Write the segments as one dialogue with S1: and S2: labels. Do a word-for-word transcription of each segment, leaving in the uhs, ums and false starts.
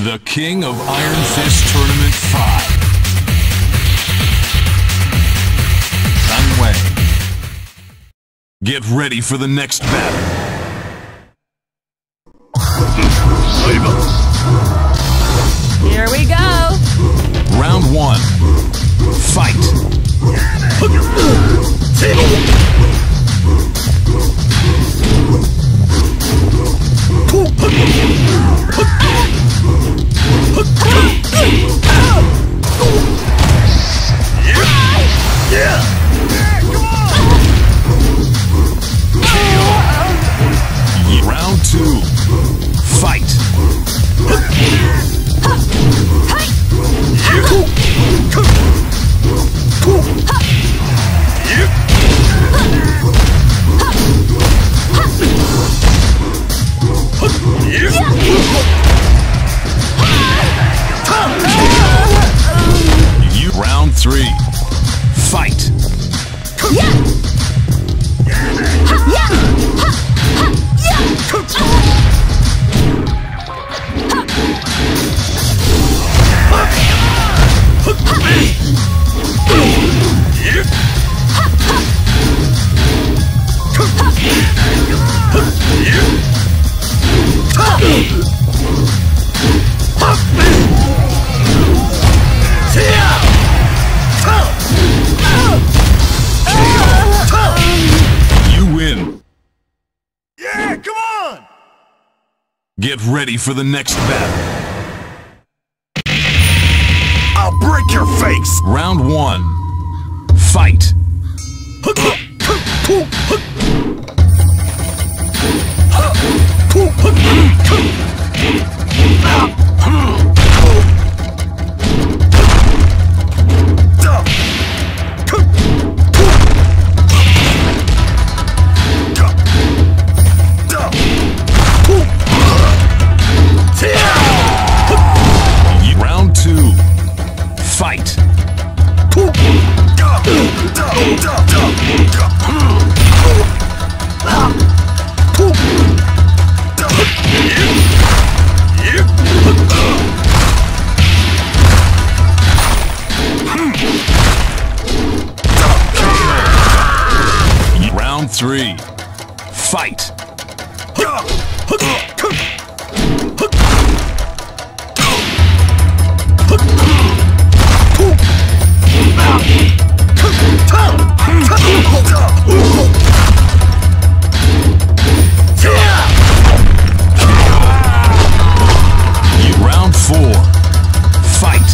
S1: The King of Iron Fist Tournament five. Sun Wei. Get ready for the next battle.
S2: Here we go!
S1: Round one. Fight! Round two. Fight! You round three. Fight. You win.
S3: Yeah, come on!
S1: Get ready for the next battle.
S3: I'll break your face!
S1: Round one. Fight. Round two. Fight. Round three. Fight. Round four. Fight.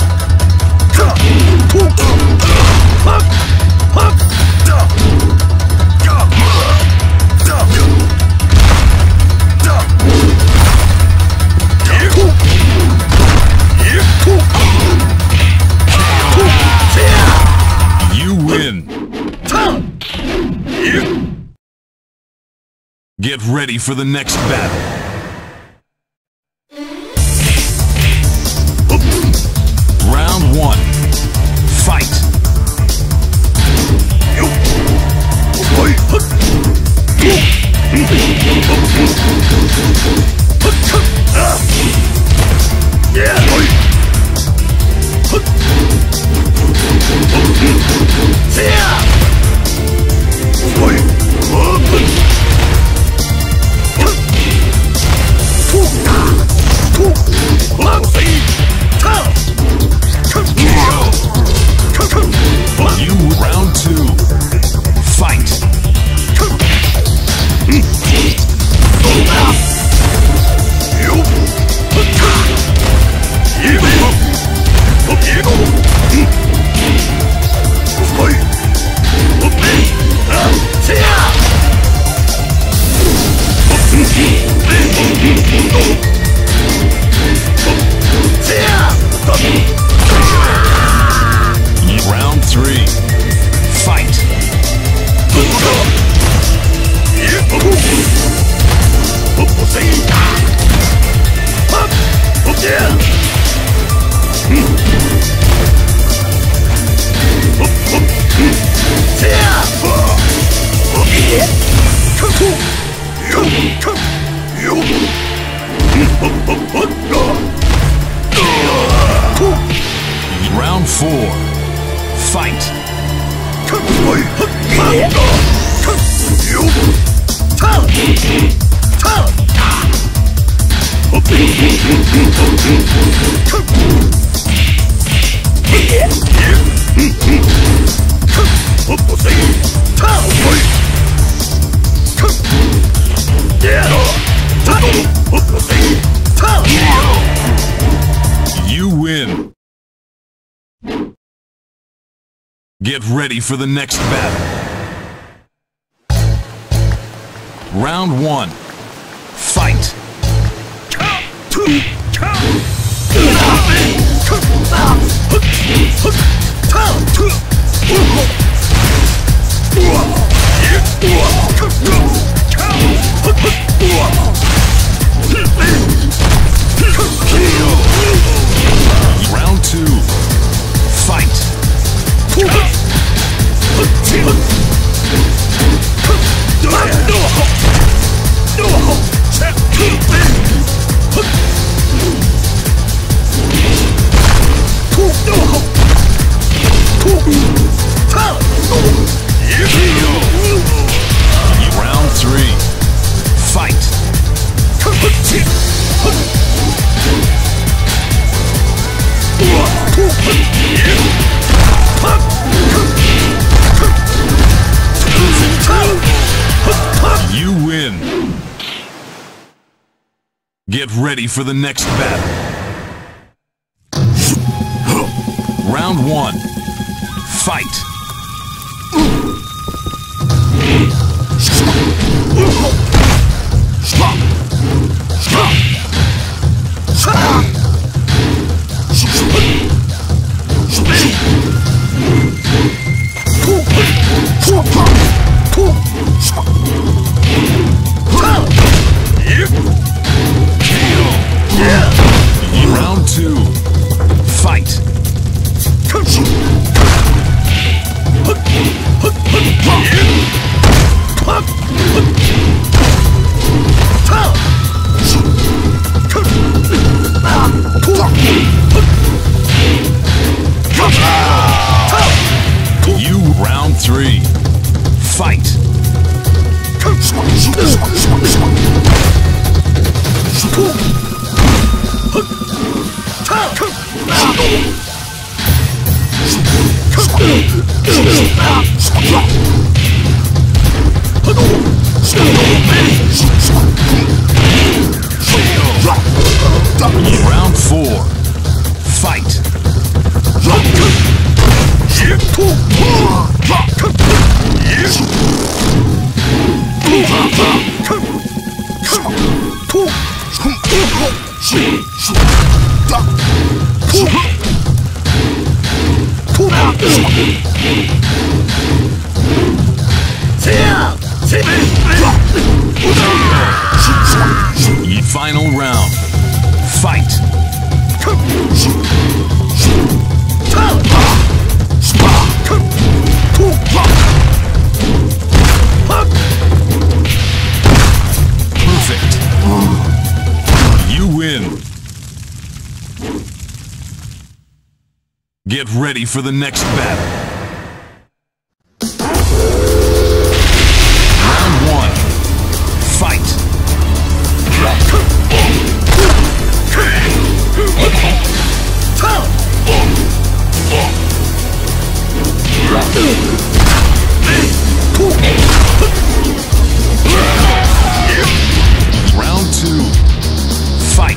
S1: You win. Get ready for the next battle. Round one. Fight. You round two. Fight. Round three. Fight. four. Fight. You win. Get ready for the next battle. Round one. Fight. Round two. Fight. Round three. Fight. You win. Get ready for the next battle. Round one. Fight. Round two. Fight. You round three. Fight. Round four. Fight. Final round. Fight. Perfect. You win. Get ready for the next battle. Round one. Fight. Round two. Fight.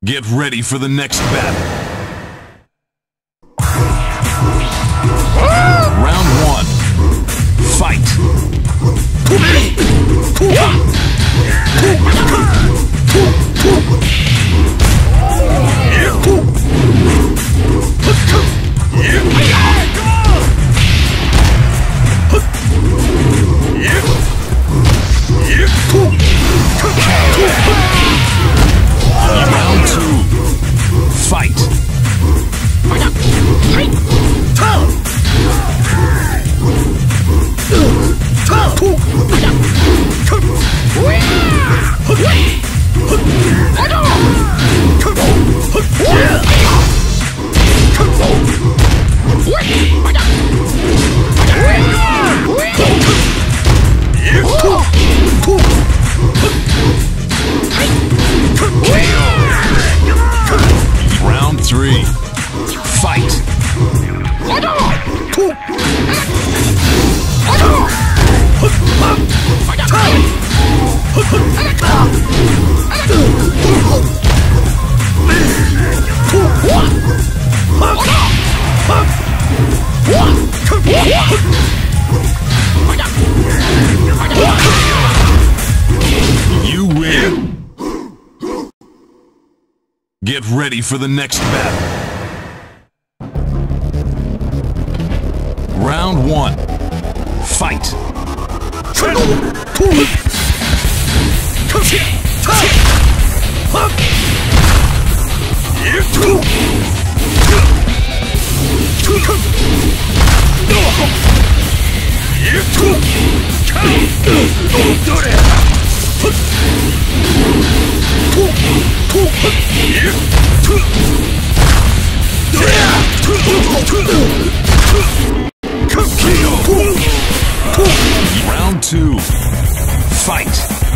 S1: Get ready for the next battle. Round one. Fight. Round two. Fight. Round three. Fight. You win. Get ready for the next battle. Round one. Fight. Round two. Fight.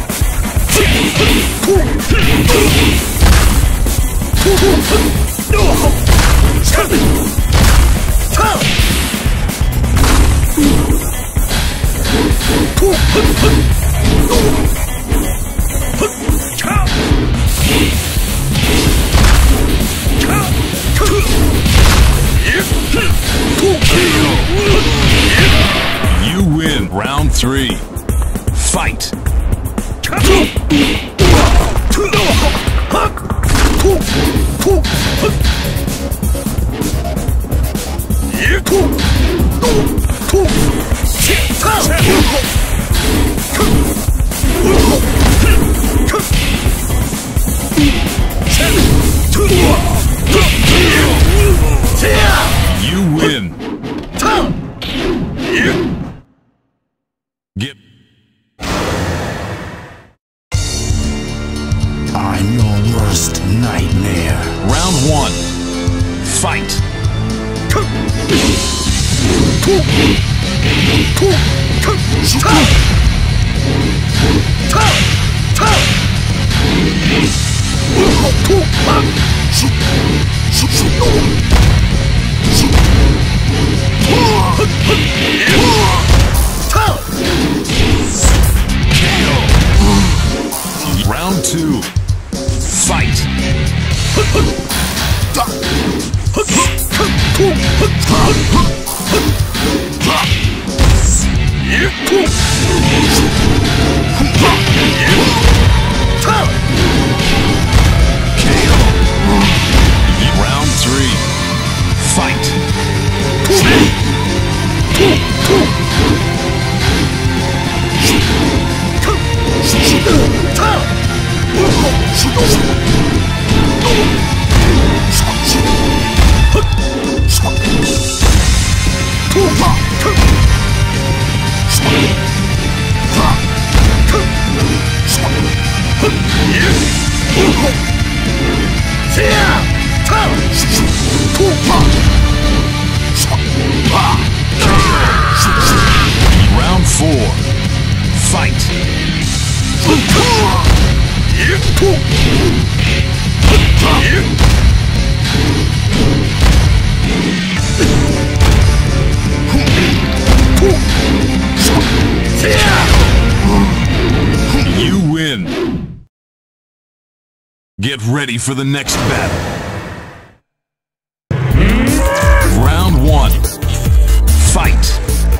S1: You win. Round three. Fight. You win. Get.
S3: I'm your worst nightmare.
S1: Round one. Fight. Round two. Fight. Round three. Fight. Round four. Fight. You win. Get ready for the next battle. Round one. Fight.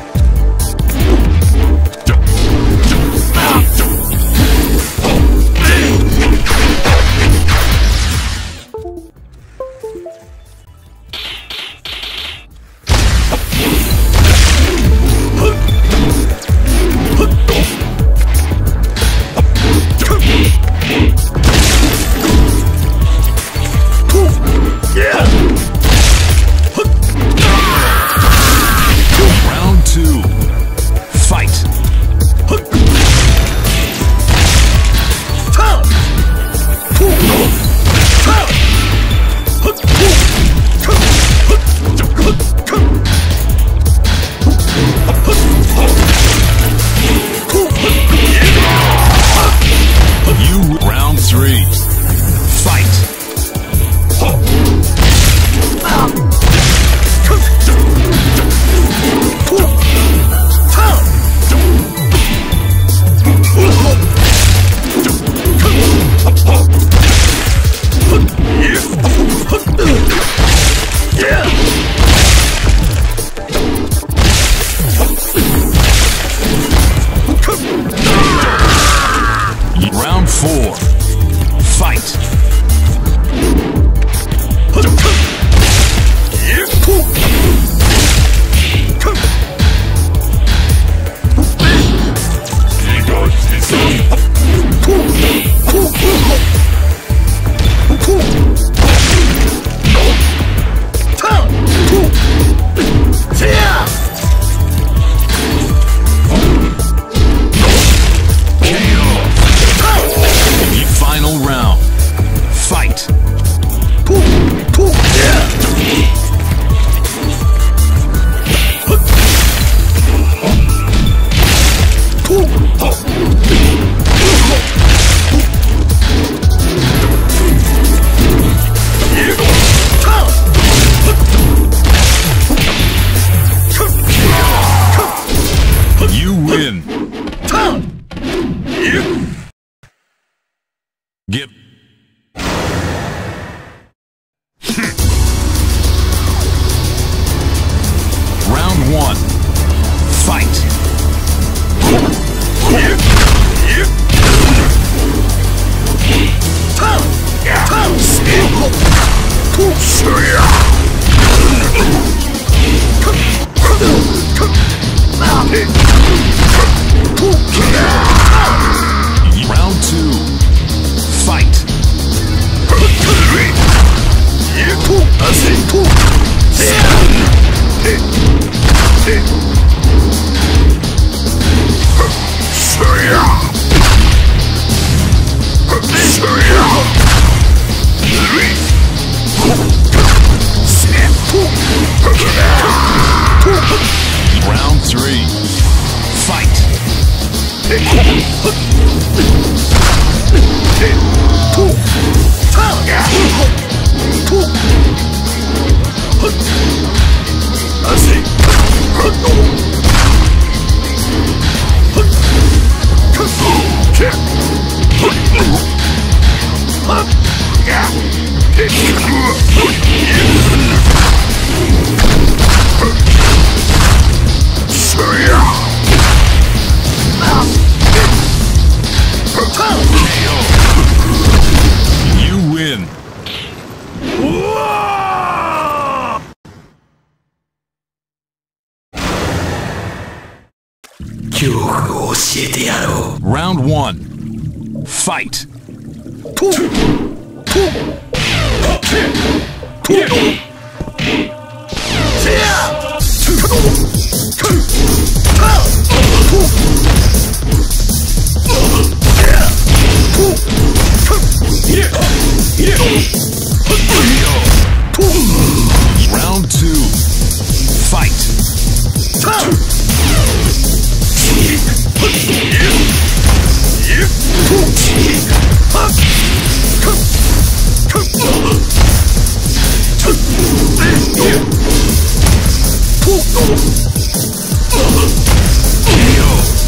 S1: Four. Fight. Get Round one. Fight. Round two. Fight. Round three. Fight. You win.
S3: 恐怖を教えてやろう。
S1: Round one. Fight. Round two. Fight.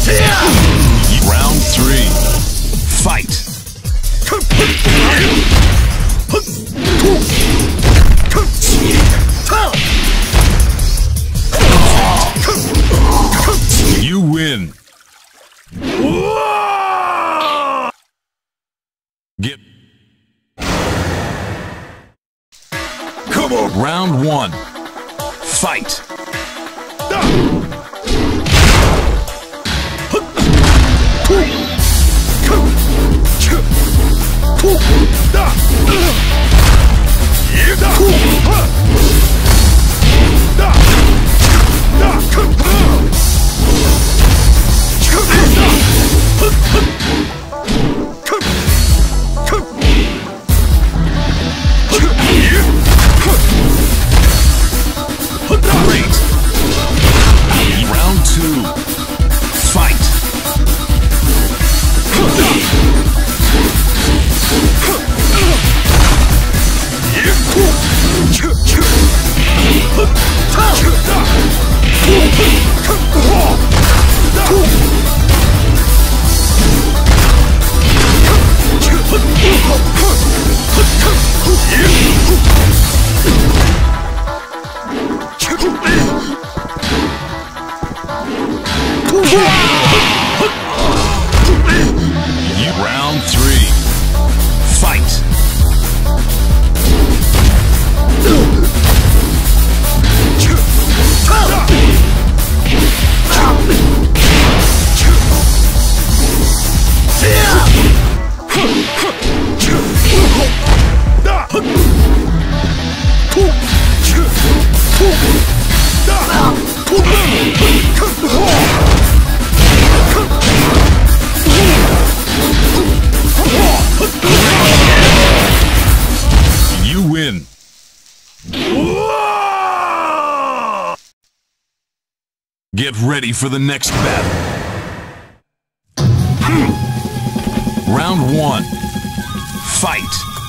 S1: Round three. Fight. Round one. Fight. Great. Round two. Fight. Round three. Fight. You win. Get ready for the next battle. Round one. Fight.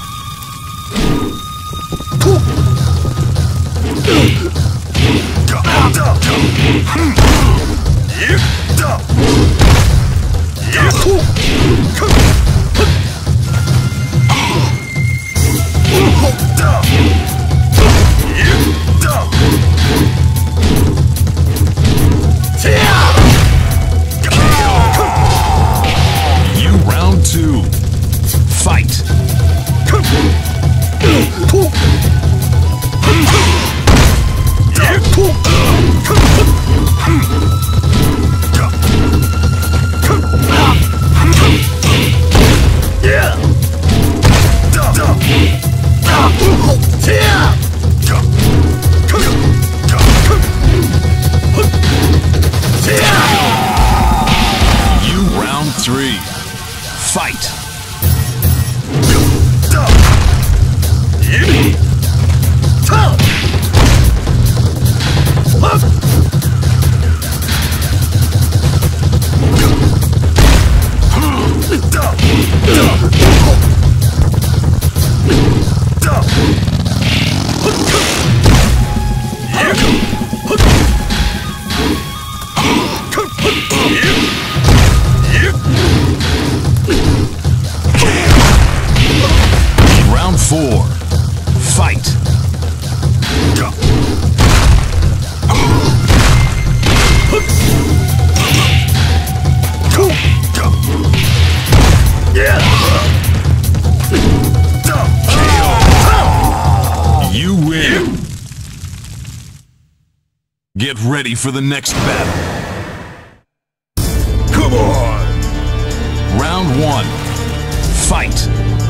S1: You round two. Fight. You round three. Fight. Round four. Fight. You win. Get ready for the next battle. Come on. Round one. Fight.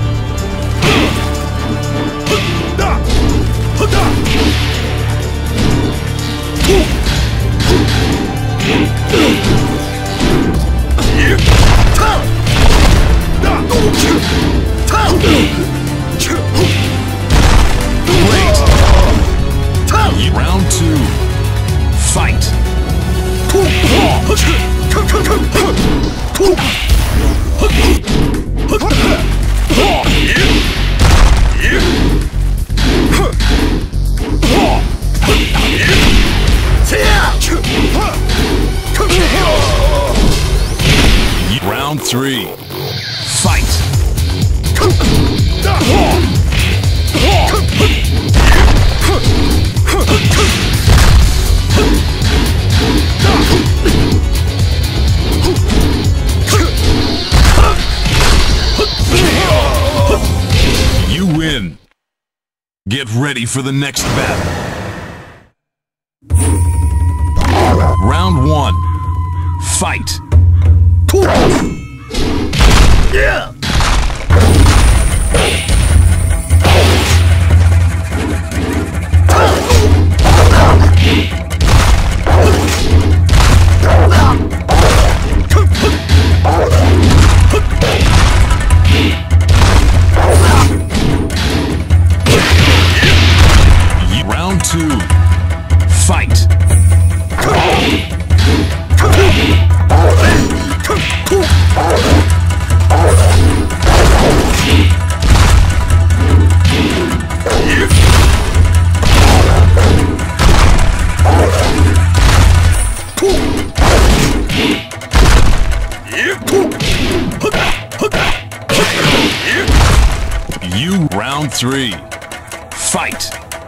S1: Great. Round two. Fight. Round three. Fight. You win. Get ready for the next battle. Round one. Fight.
S3: Yeah!
S1: Round two. Fight. You round three. Fight.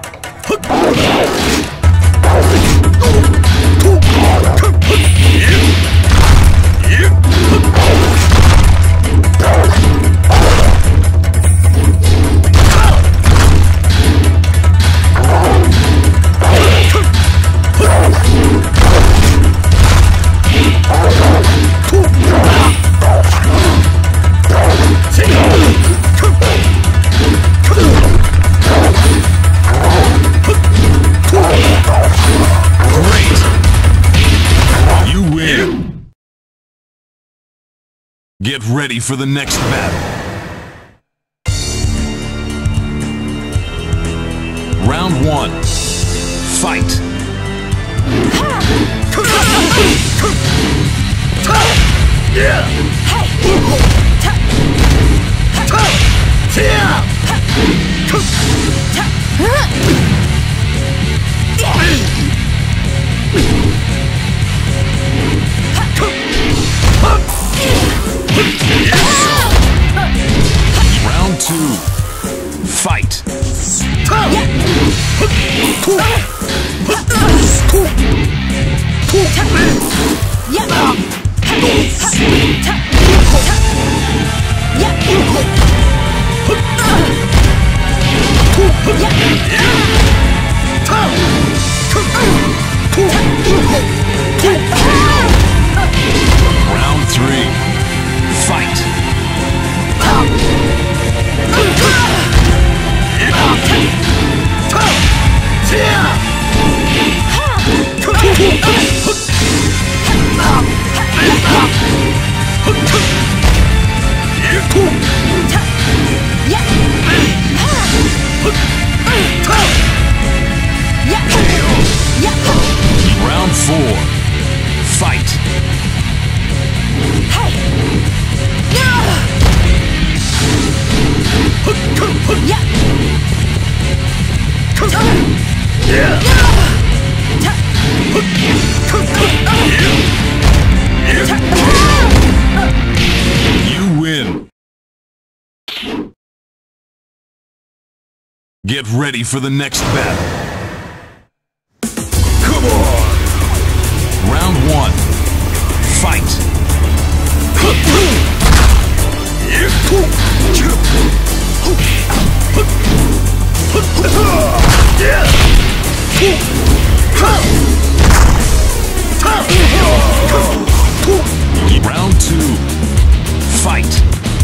S1: Get ready for the next battle. Round one. Fight.
S3: Yeah!
S1: Round two. Fight. Round three. Fight. Round four. Fight. You win. Get ready for the next battle.
S3: Come on!
S1: Round one. Fight. Round two. Fight.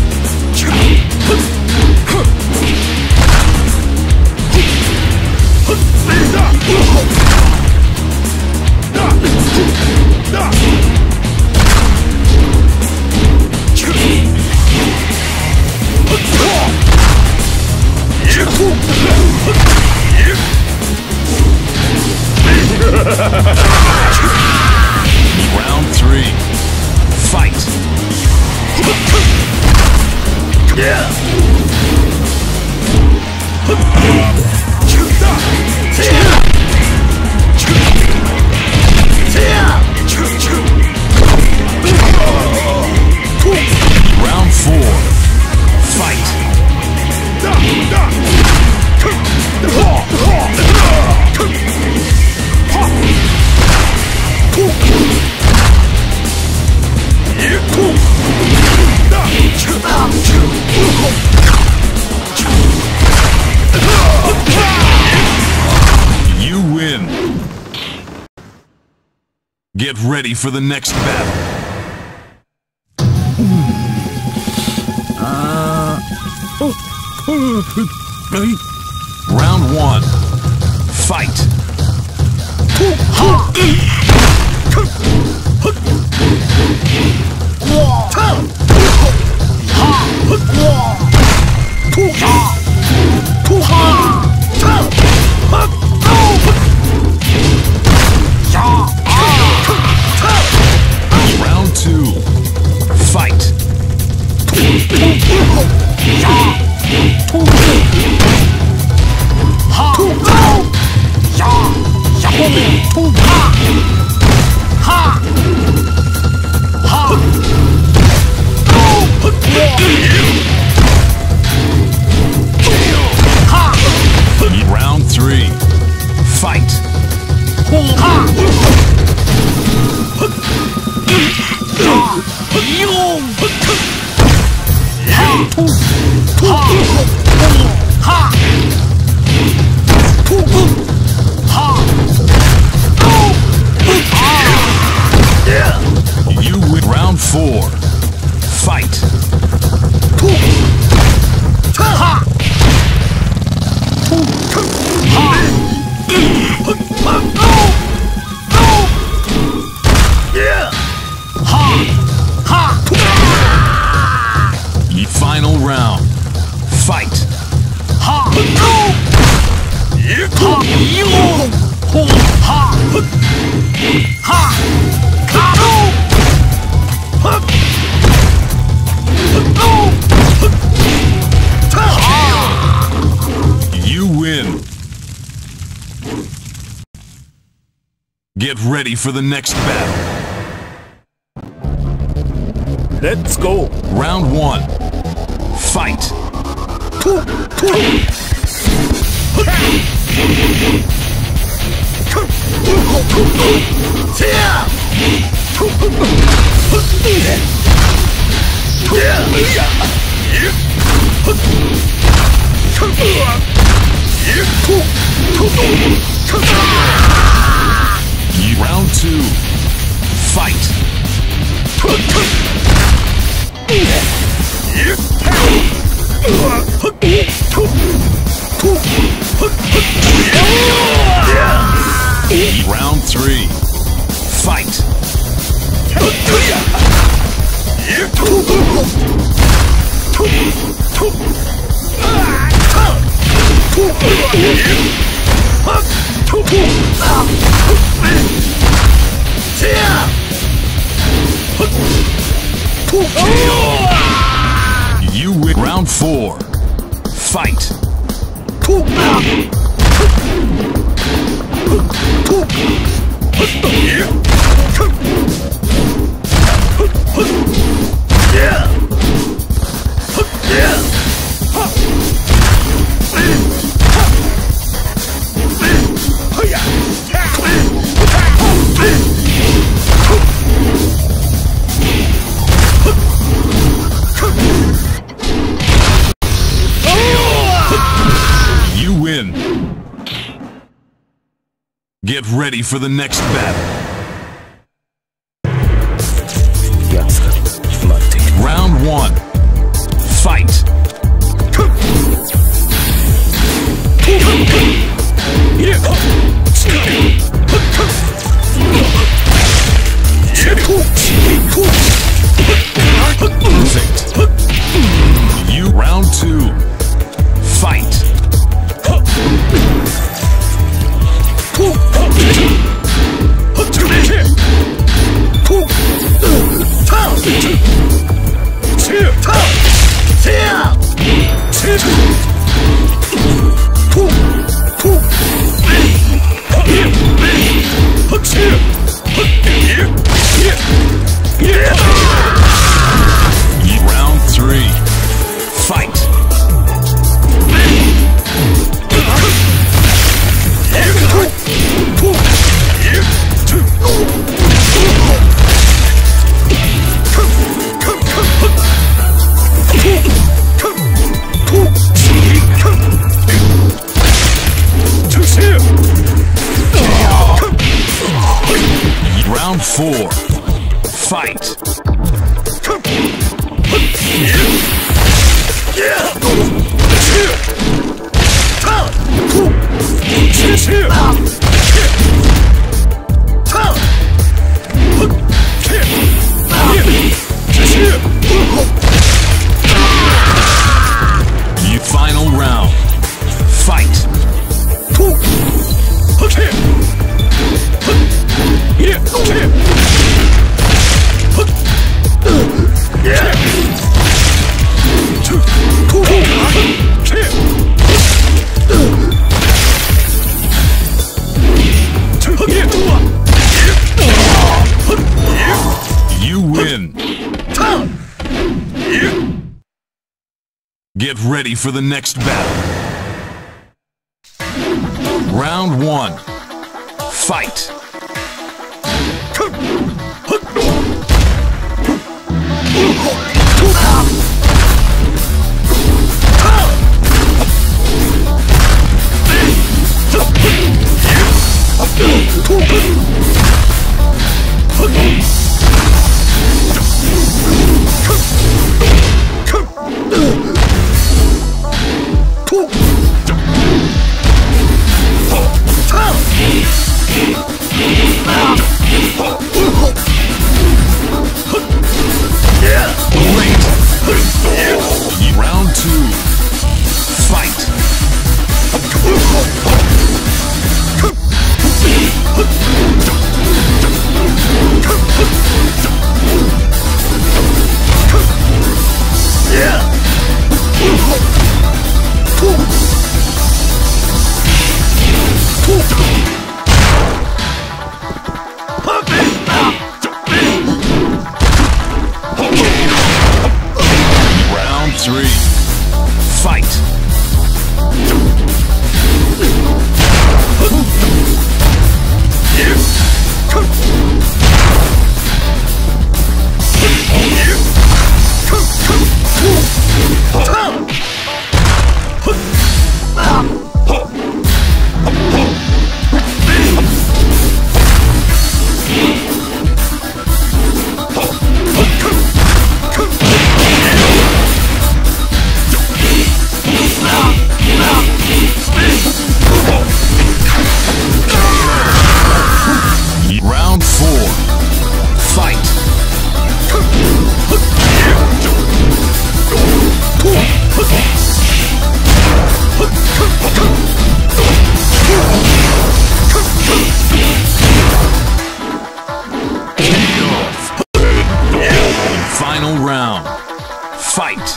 S1: Round three. Fight.
S3: Yeah!
S1: Round four. Fight.
S3: Yeah!
S1: Get ready for the next battle.
S3: Uh, oh, oh,
S1: Round one. Fight. Round two. Fight. Round three. Fight. You win. Round four. Fight. Final round. Fight. You win. Get ready for the next battle.
S3: let's go.
S1: Round one. Fight. Round two. Fight. Round three. Fight. You win. Round four. Fight. You win. Get ready for the next battle. Round one. Fight. Perfect. You round two. Fight. Two. four. Fight. You final round. Fight. You win. Get ready for the next battle. Round one. Fight. Round two. Fight. Round three. Fight. Round four. Fight. Final round. Fight.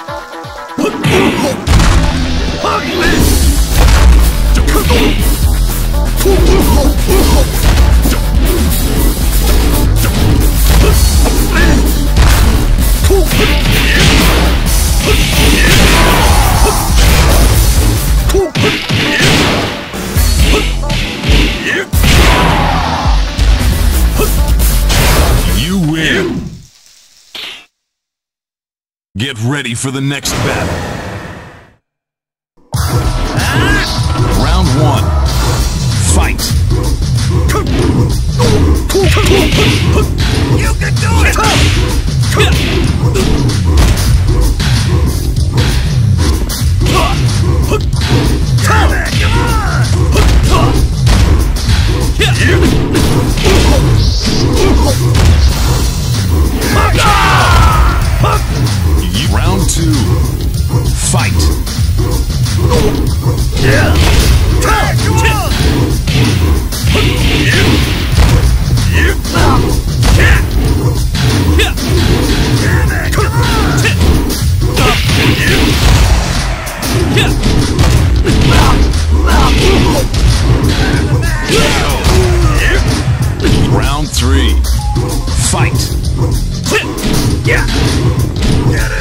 S1: You win. Get ready for the next battle. Round one. Fight.
S4: You can do it!
S1: Round two. Fight.
S4: Yeah.
S1: Round three. Fight.
S4: Yeah. Get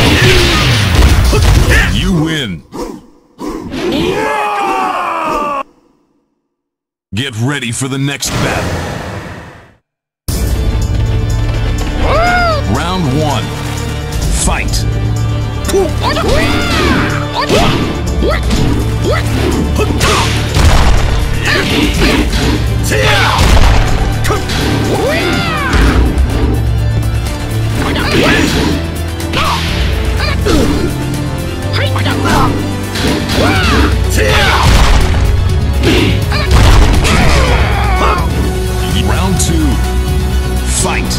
S1: You win. Get ready for the next battle. Round one. Fight. Round two. Fight.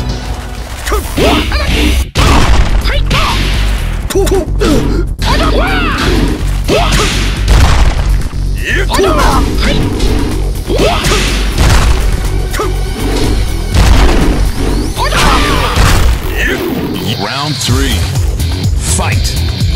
S1: Round three. Fight.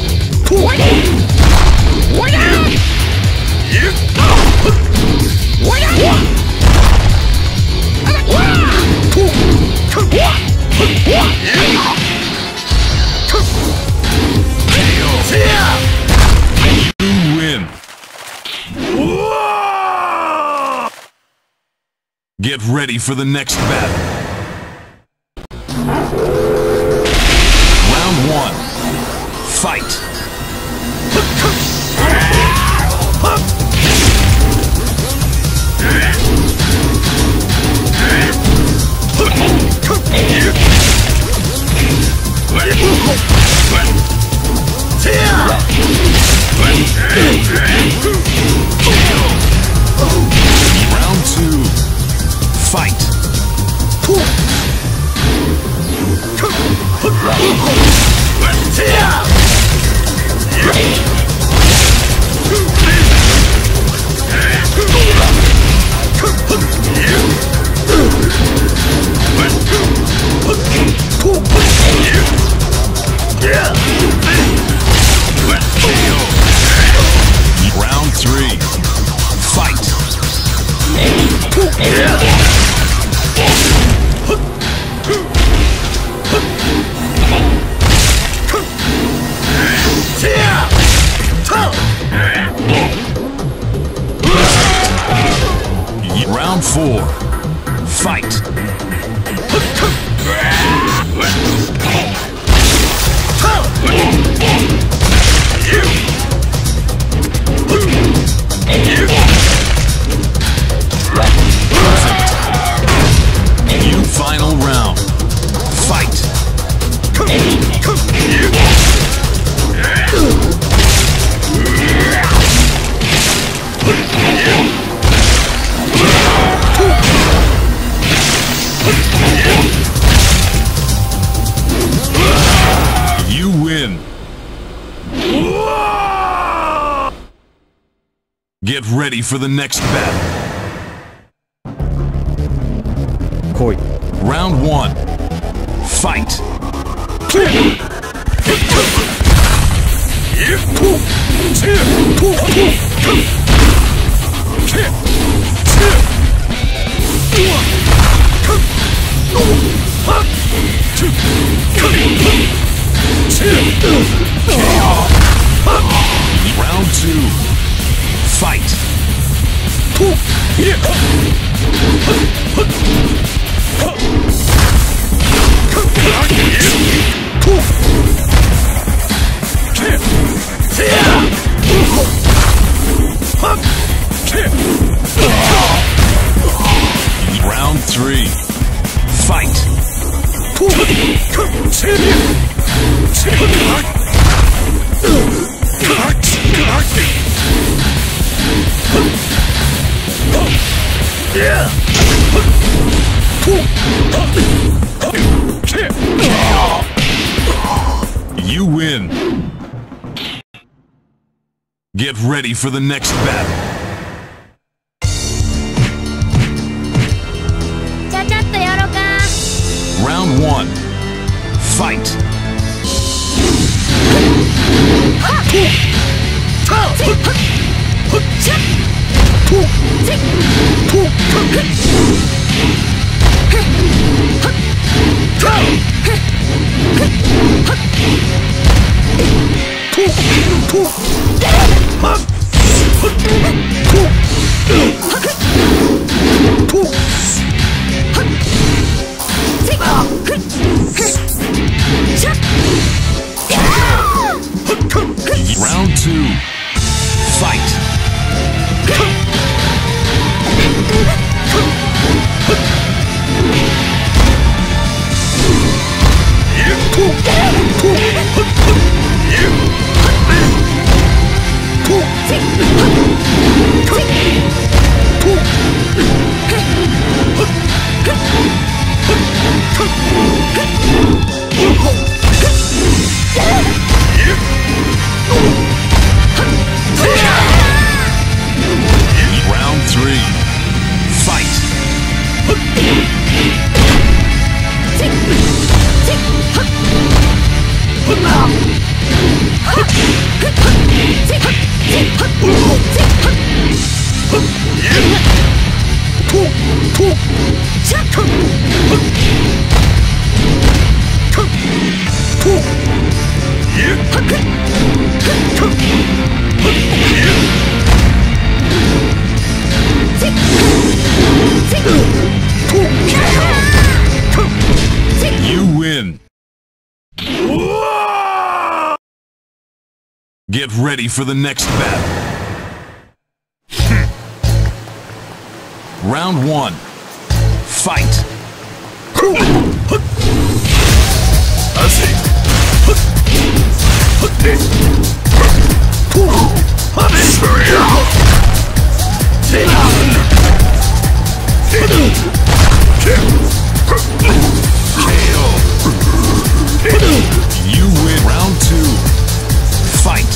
S1: You win. Get ready for the next battle. Round one. Fight. Round two. Fight. Round three. Fight. Round four. Fight. You final round. Fight. You win. Get ready for the next battle.
S3: Koi.
S1: Round one. Fight. Round two. Fight. Round three. Fight. You win. Get ready for the next battle. Round one. Fight. Huh? You win. Get ready for the next battle. Round one. Fight. You win. Round two. Fight.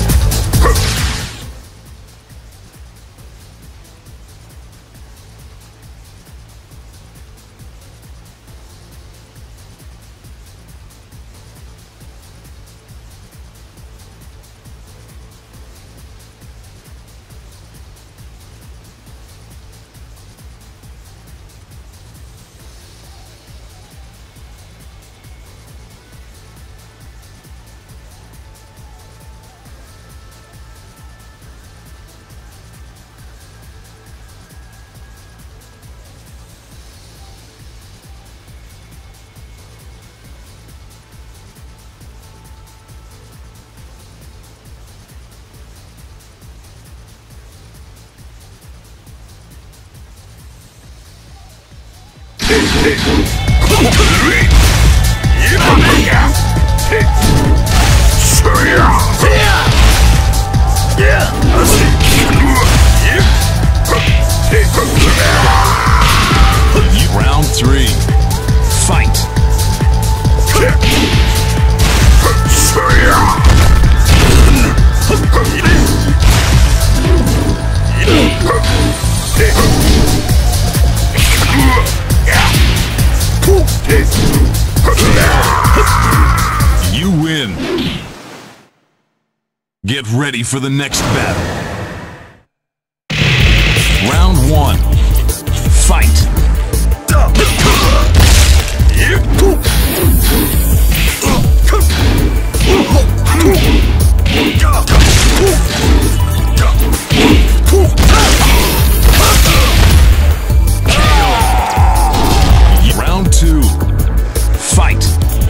S1: Round three. Fight. You win. Get ready for the next battle. Round one. Fight. Round two. Fight.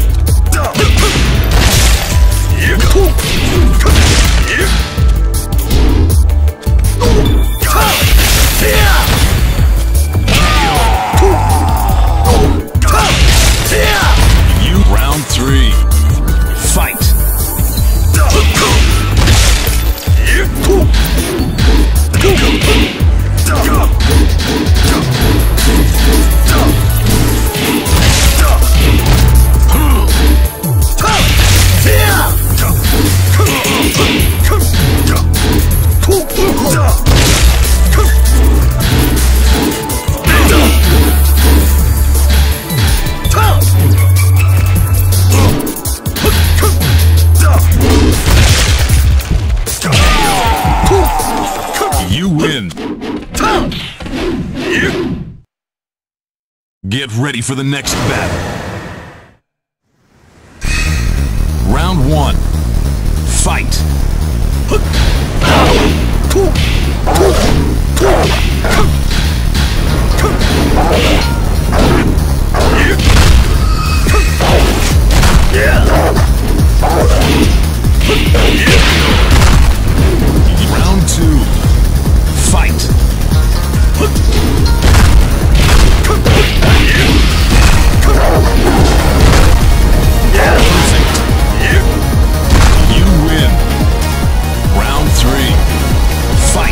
S1: You round three. Fight. You win. Get ready for the next battle. Round one. Fight. Round two. Fight. Perfect. You win. Round three. Fight.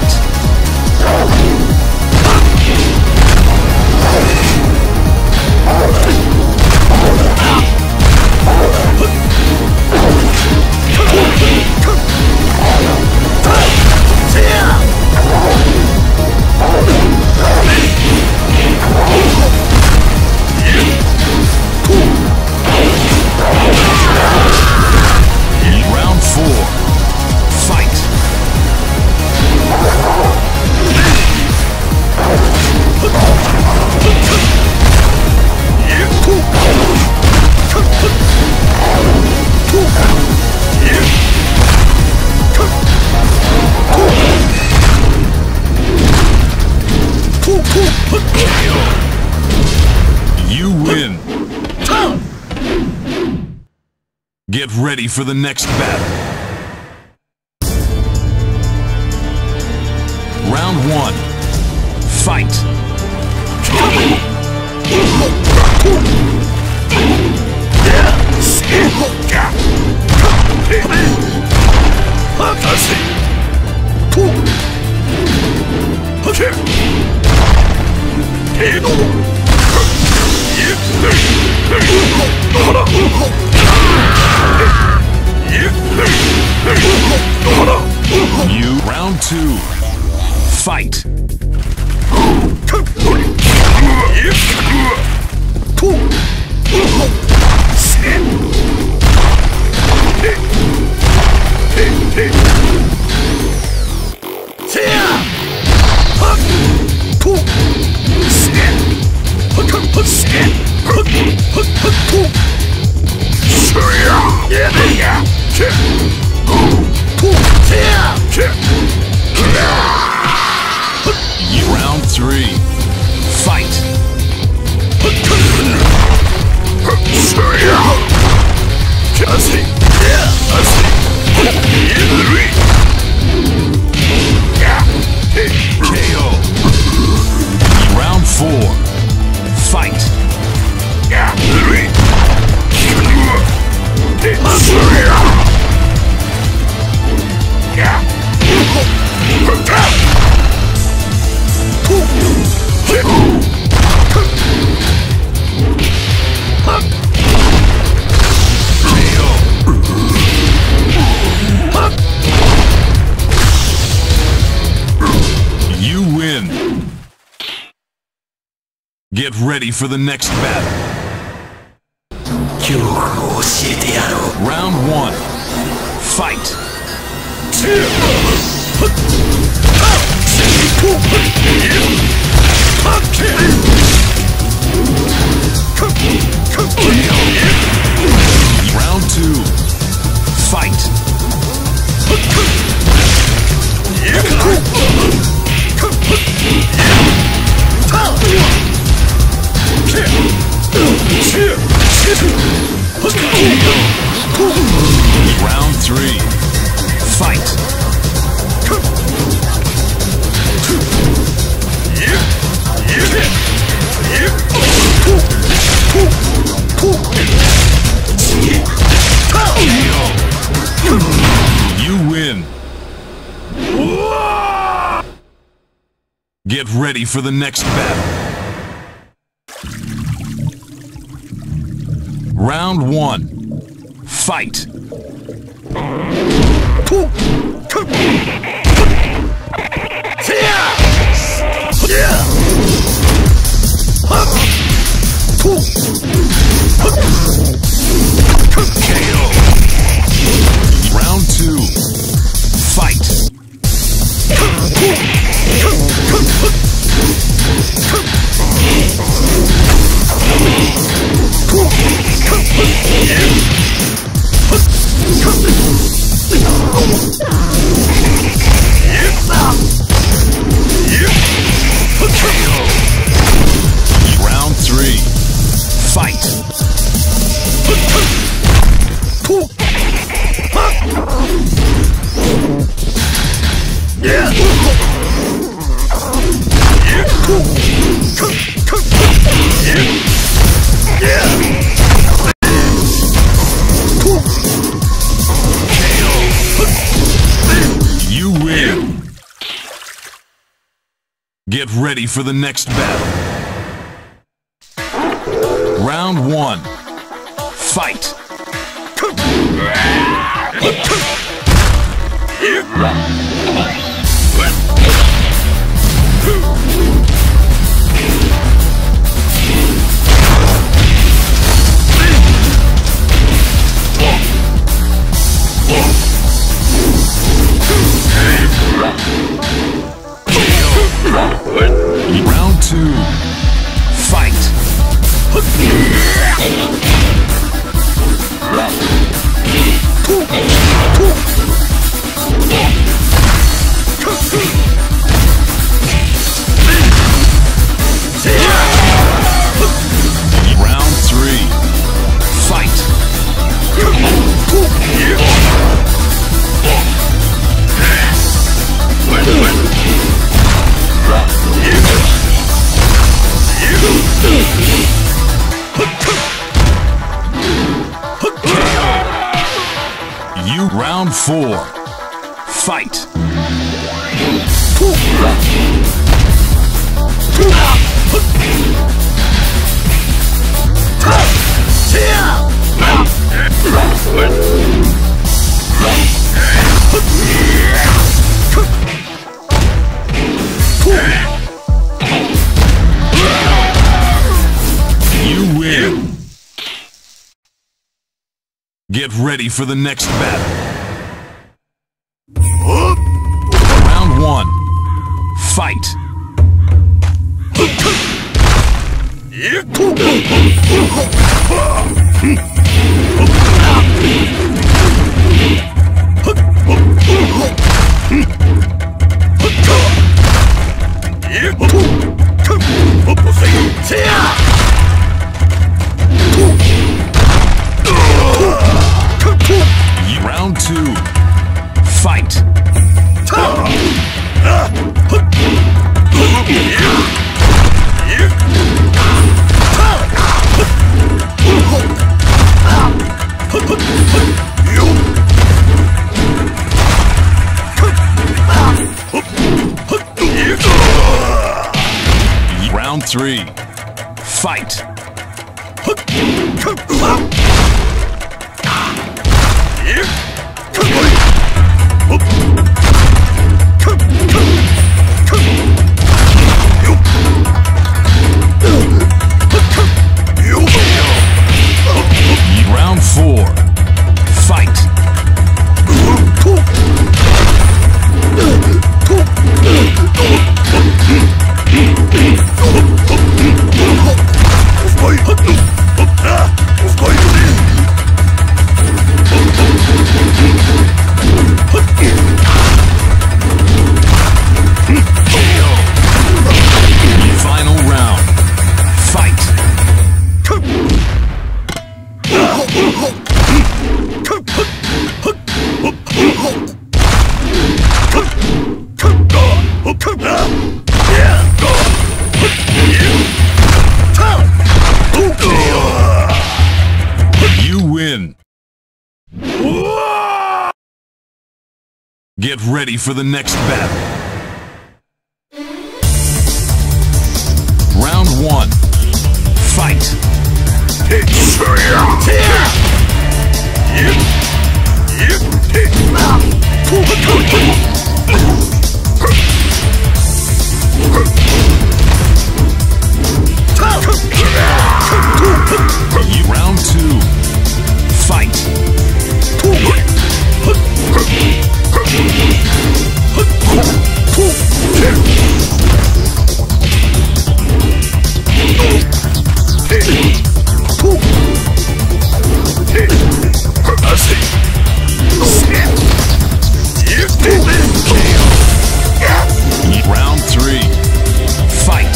S1: You win. Get ready for the next battle. Round one. Fight. You round two. Fight. Round three. Fight. K O. Round four. Fight. You win. Get ready for the next battle. Round one. Fight. Round two. Fight. Round three. Fight. You win. Get ready for the next battle. Round one. Fight. K O. Round two. Fight. Round three. Fight. You win. Get ready for the next battle. Round one. Fight. Round two. Fight. four. Fight. You win. Get ready for the next battle. Round one. Fight. Round two. Fight. Round three. Fight. Round four. Fight. Final round. Fight. You win. Get ready for the next battle. Round one. Fight. Round two. Fight. Round three. Fight.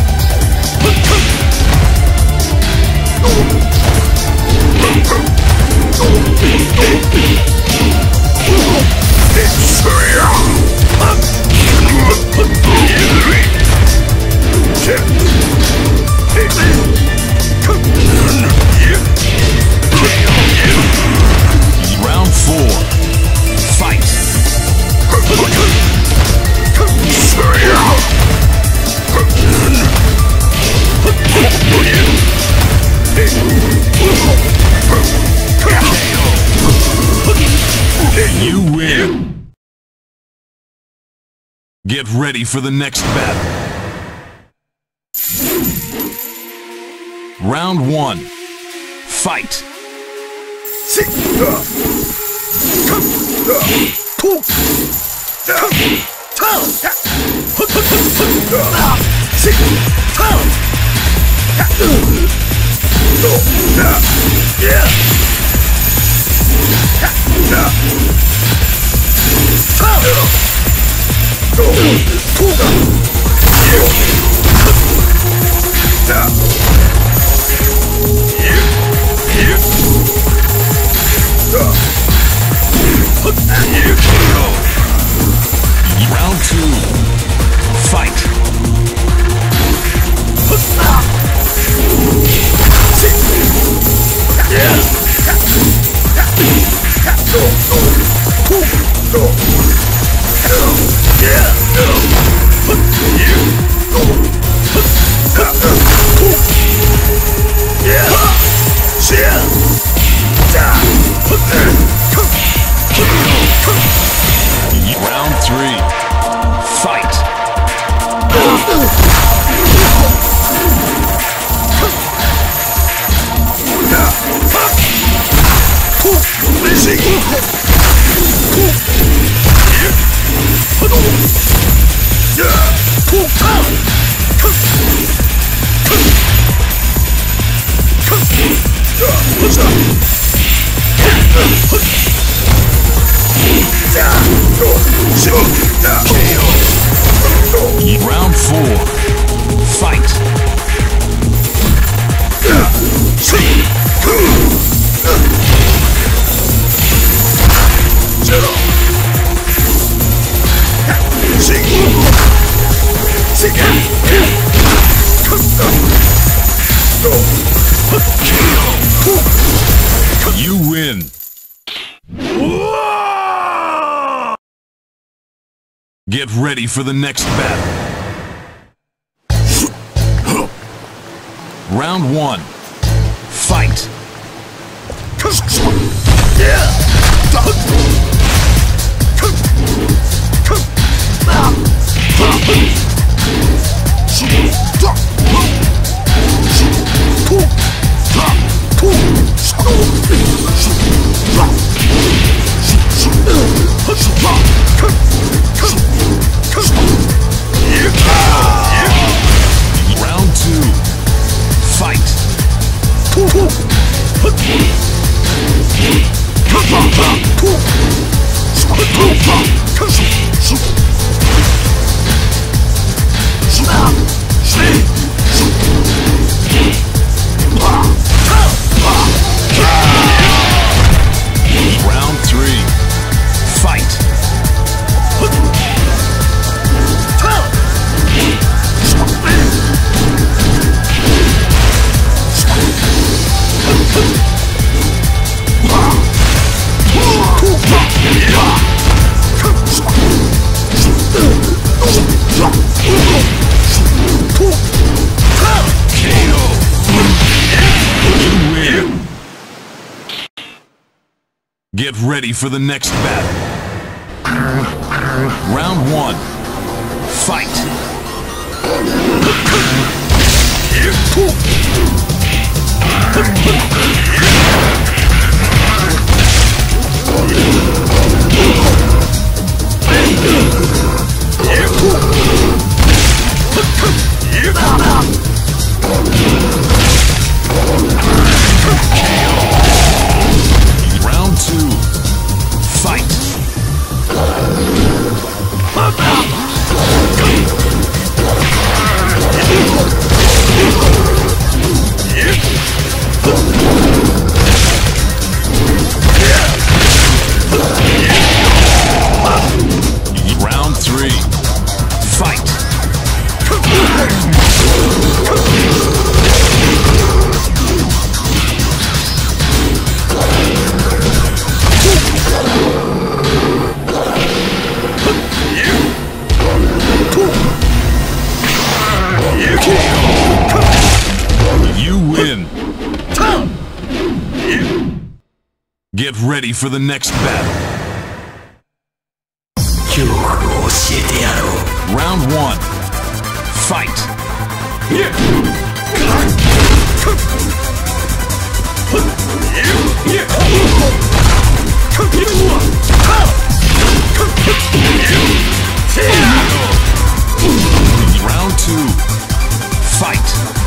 S1: Round four. Fight. You win. Get ready for the next battle. Round one. Fight. Round two. Fight. Yeah. You win. Get ready for the next battle. Round one. Fight. Round two. Fight. Round three. Fight. Get ready for the next battle. Round one. Fight. Round two. Fight. Round three. Fight. You win. Get ready for the next battle. Round one. Fight. Round two. Fight.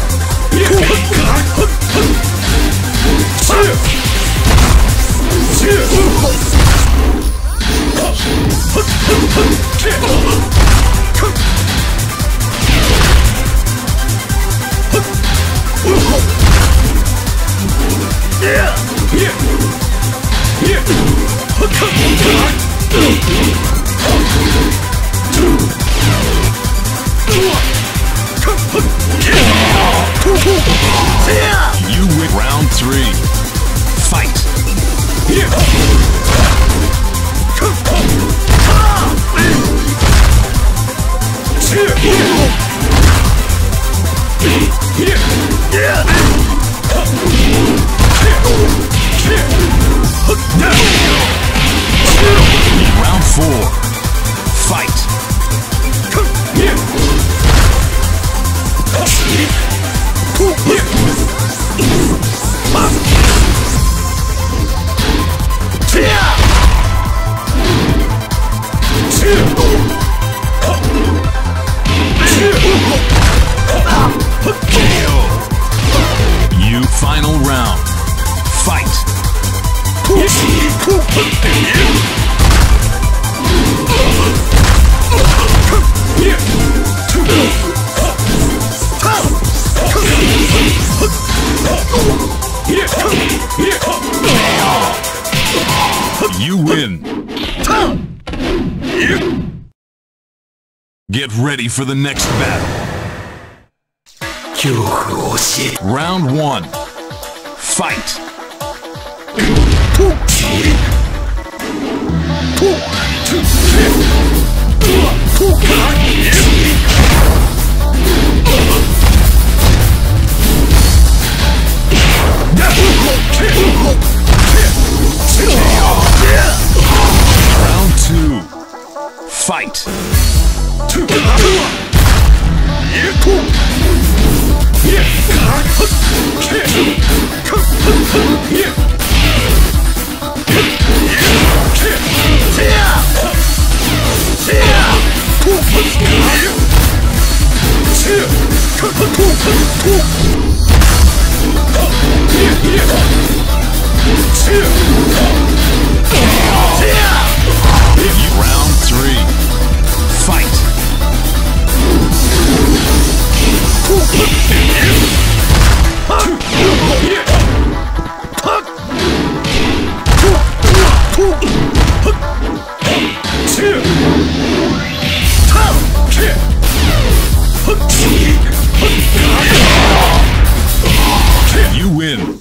S1: You win. Round three. Fight. Round four. Fight. You final round. Fight. You win. Get ready for the next battle. Round one. Fight. Round two. Fight. Round three. Fight. You win.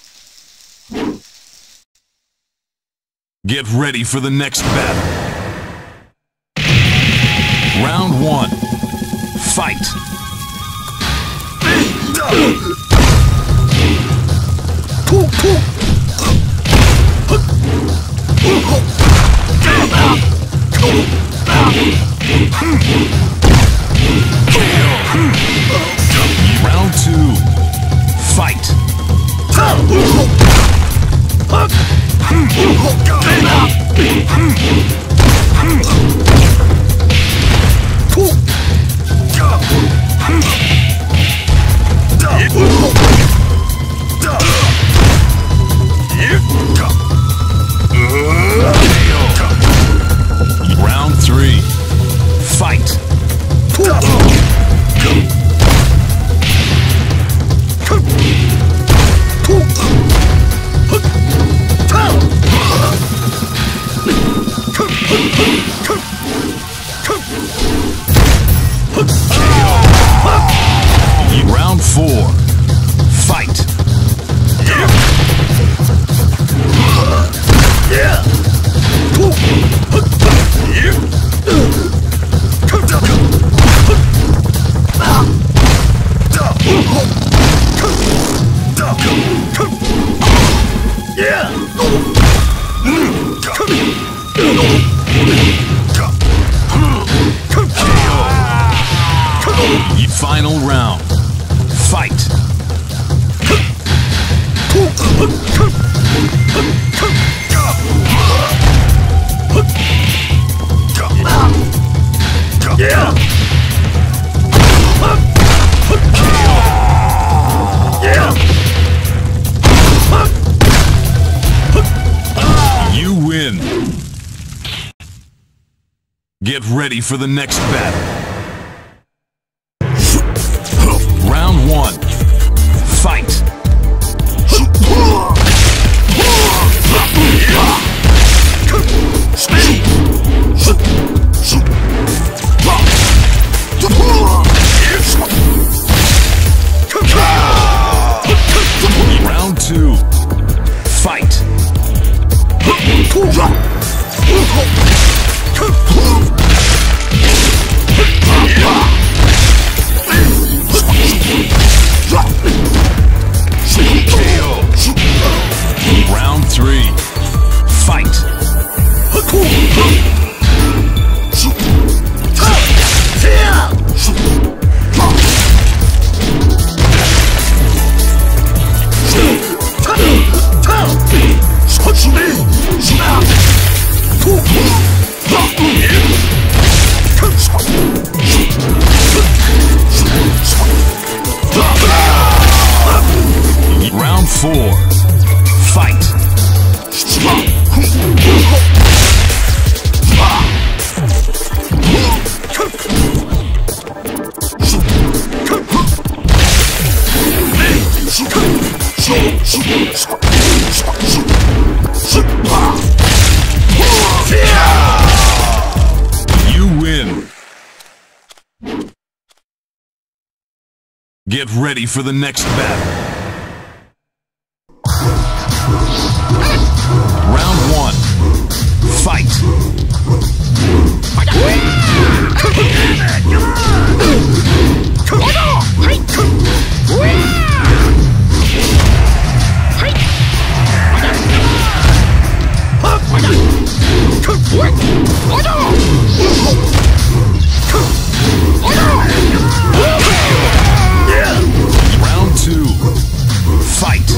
S1: Get ready for the next battle. Round one. Fight. Round two. Fight. Round three. Fight. Round four. Fight. Final round. Fight. You win. Get ready for the next battle. Round one. Fight. Round two. Fight. Round three. Fight. Round four. Fight. You win. Get ready for the next battle. Round one. Fight. Round two. Fight.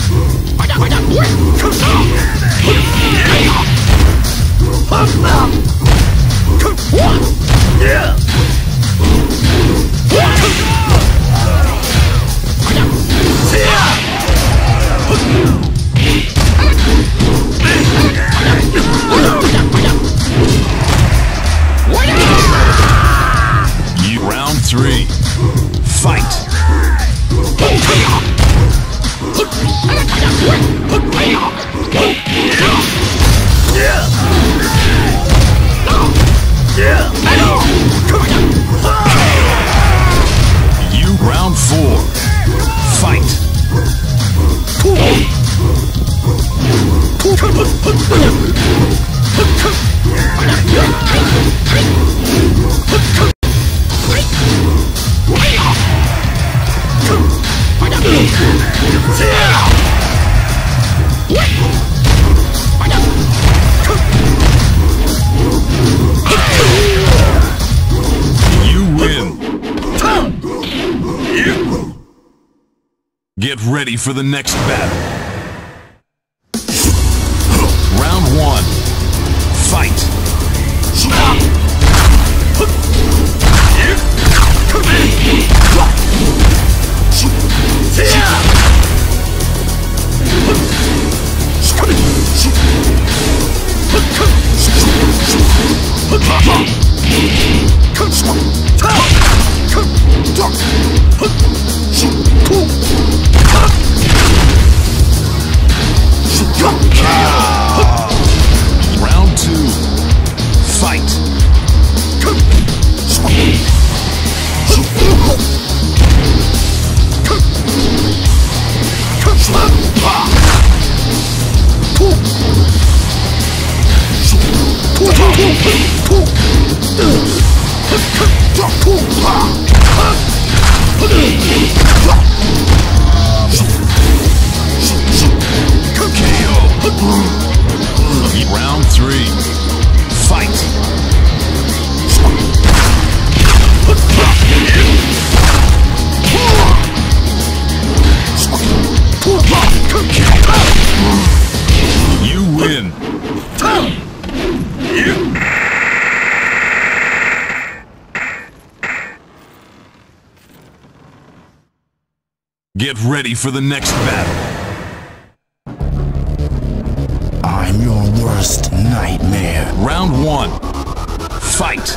S1: You round three. Fight. You round four. Fight. You win. Get ready for the next battle. Round one. Fight. Round two. Fight. Round three. Fight. You win. Get ready for the next battle.
S5: I'm your worst nightmare.
S1: Round one. Fight.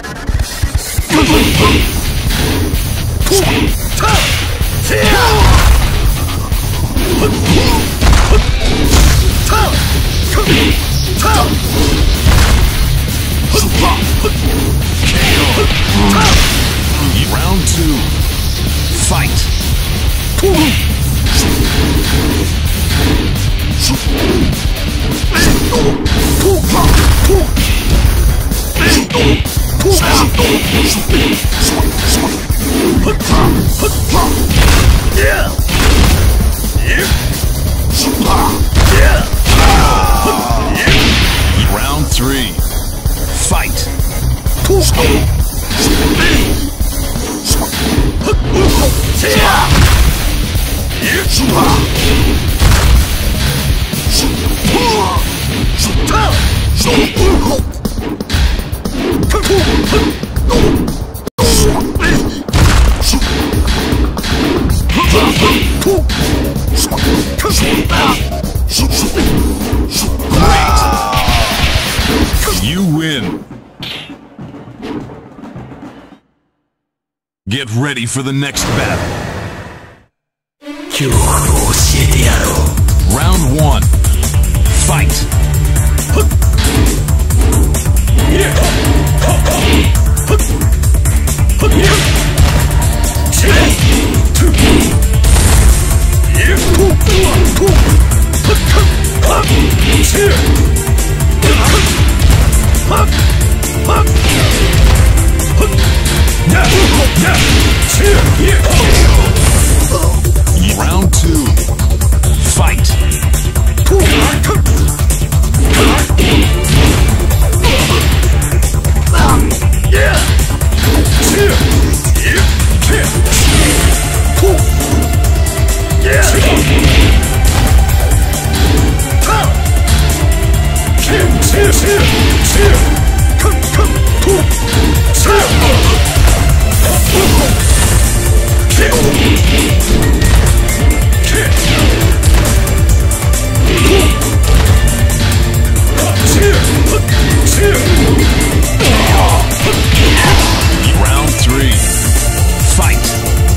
S1: Round two. Fight. Round three. Fight. You win. Get ready for the next battle. Round one. Fight. Two. Round two. Fight. Round three. Fight.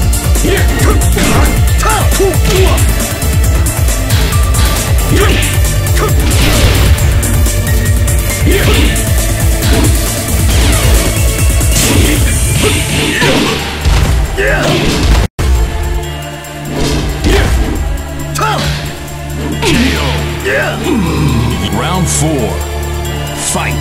S1: Round four. Fight.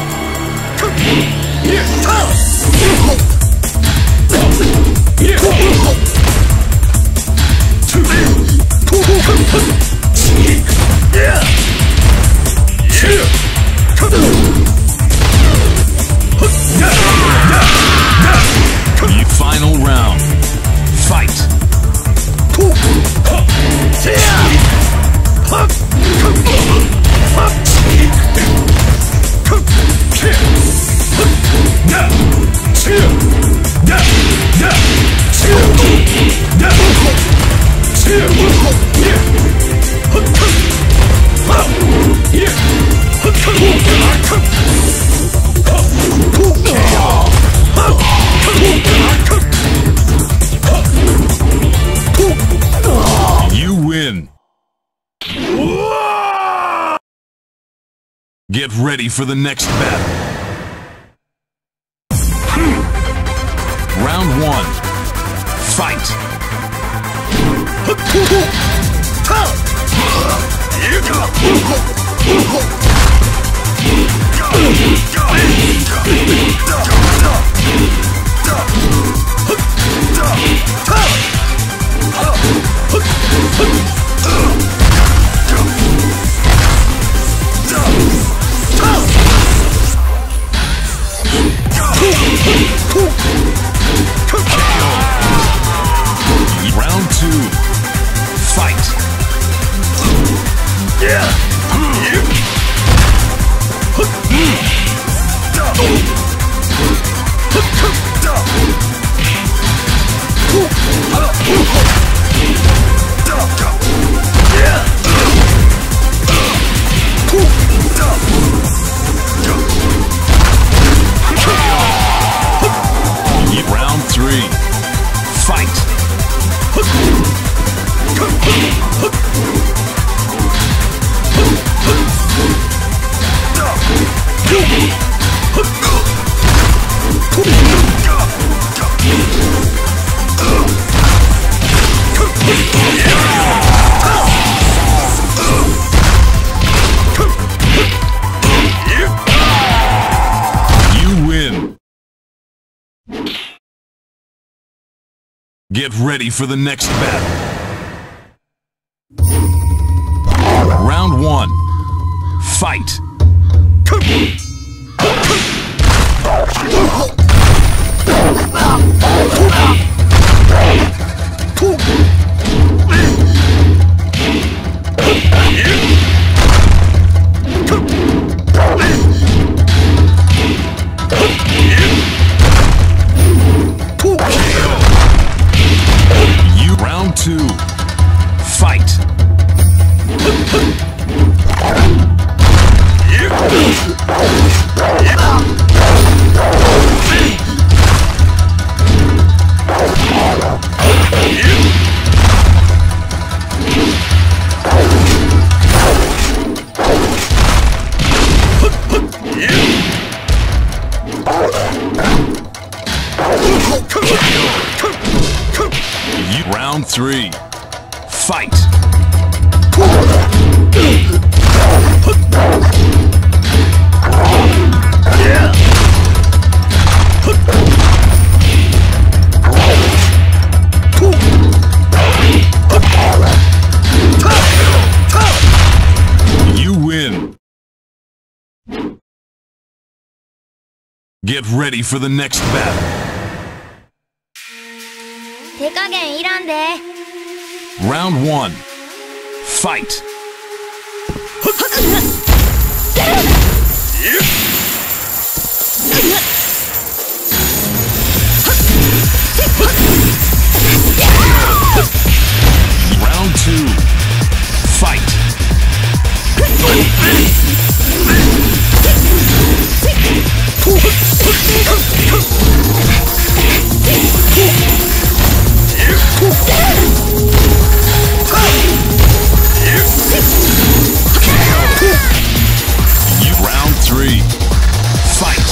S1: Final round. Fight. You win. Get ready for the next battle. Round one. Fight. Round two. Fight. Round three. Fight. You win. Get ready for the next battle. Round one. Fight. You round two. Fight. You round three. Fight. You win. Get ready for the next battle.
S2: 手加減いらんで。
S1: Round one. Fight. Round two. Fight. You round three. Fight.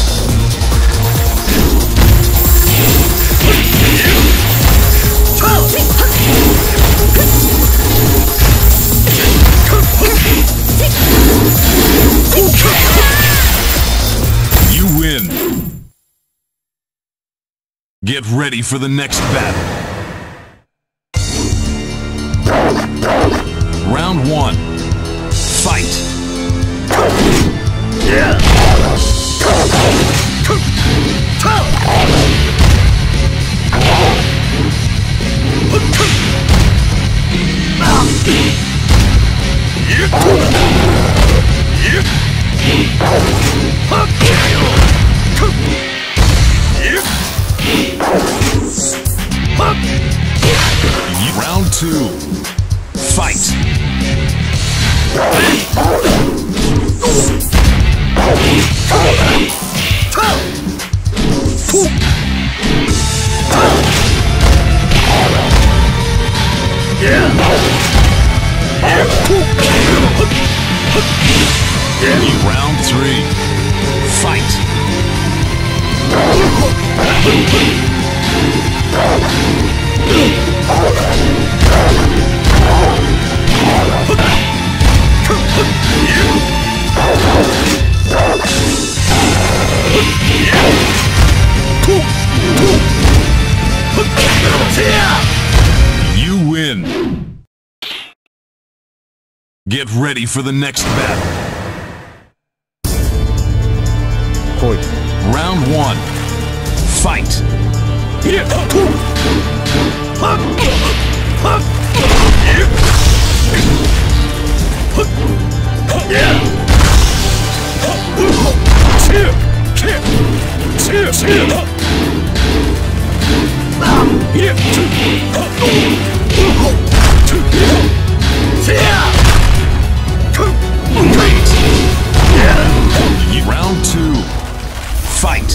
S1: You win. Get ready for the next battle. Round one. Fight.
S4: Yeah.
S1: Round two. Fight. Round three. Fight. You win. Get ready for the next battle.
S3: 来い。
S1: Round one. Fight. Round two. Fight.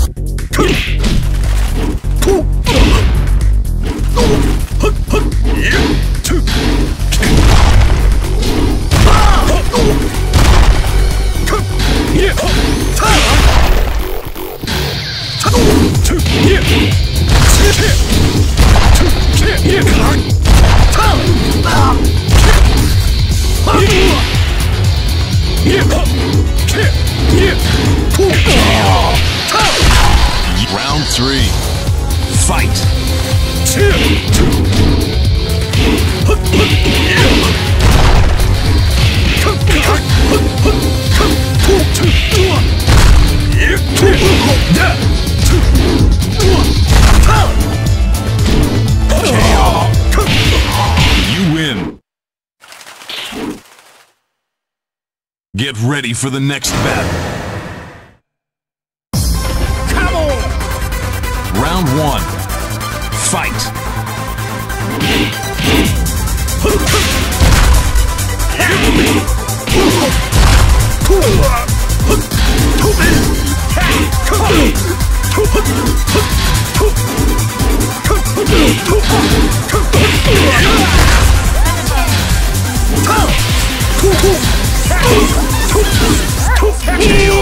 S1: Round three. Fight. You win. Get ready for the next battle.
S4: Come on!
S1: Round one. Fight.
S4: K O!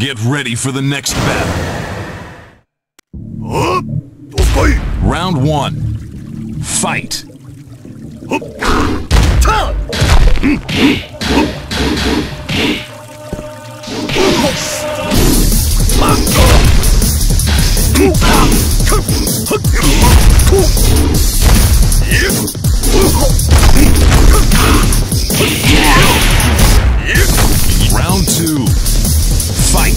S1: Get ready for the next battle.
S4: あっどすこい
S1: Round one. Fight.
S4: ほったうんほっマンゴーうあくっはっといっうほっ
S1: Round two. Fight.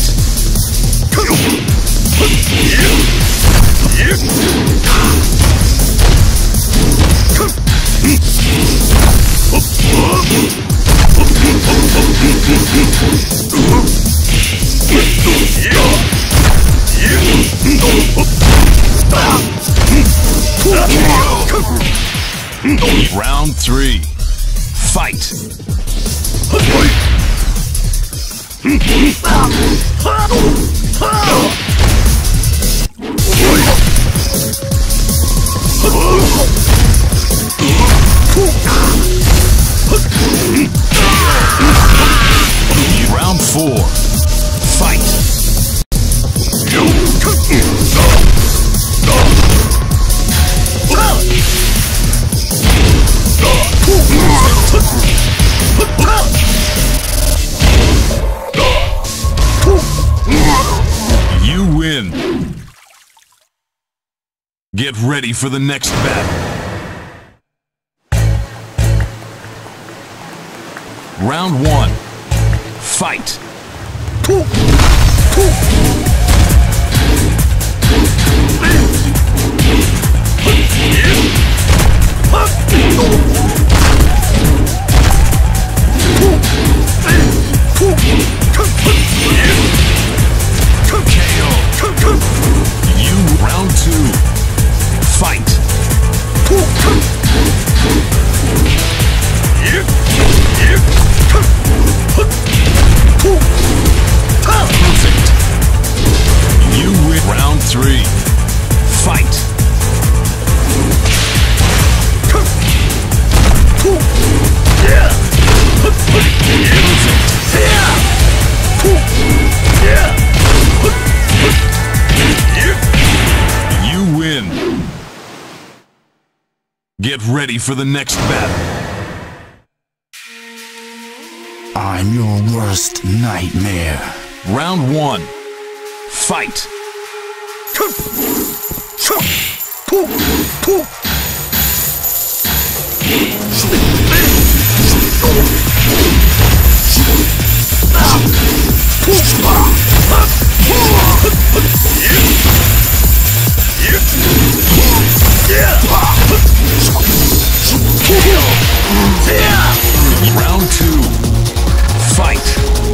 S1: Round three. Fight. Round four. Fight. You win. Get ready for the next battle. Round one. Fight. You round two. Fight. Perfect. You win round three. Fight. You win. Get ready for the next battle.
S5: I'm your worst nightmare.
S1: Round one. Fight. Round two. Fight.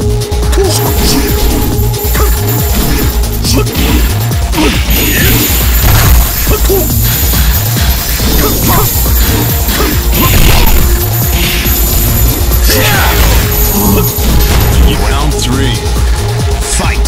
S1: Round three. Fight.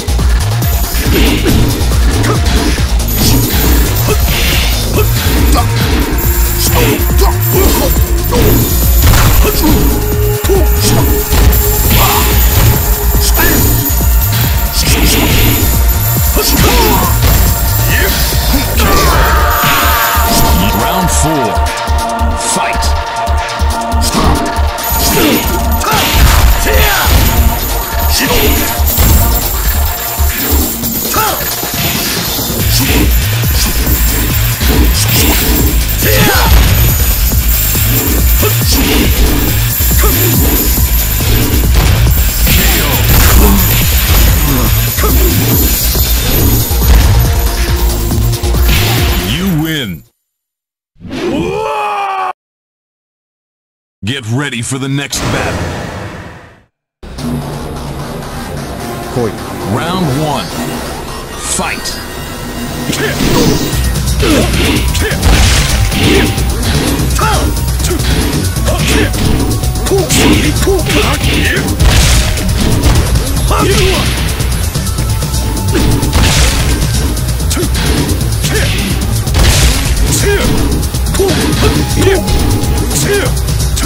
S1: Round four. Fight. You win. Get ready for the next battle.
S3: 来い。
S1: Round one. Fight.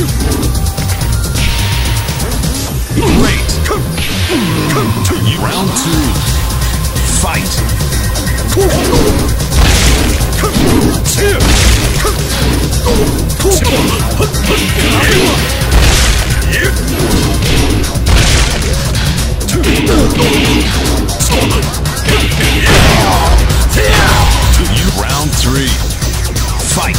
S1: Great. Round Round three. Fight.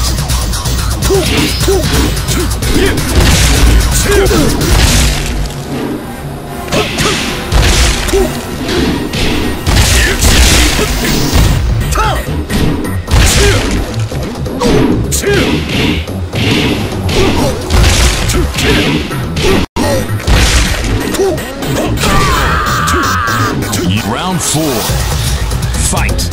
S1: Round four. Fight.